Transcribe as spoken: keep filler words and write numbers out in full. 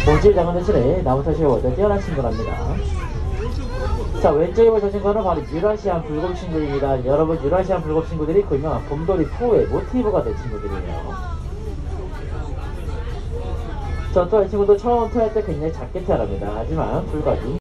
몸집이 작은 대신에 나무타시에 워낙 뛰어난 친구랍니다. 자, 왼쪽에 보시는 거는 바로 유라시안 불곰 친구입니다. 여러분, 유라시안 불곰 친구들이 그 유명한 곰돌이 이의 모티브가 된 친구들이에요. 저 또 이 친구도 처음 태어날 때 굉장히 작게 태어납니다. 하지만 불과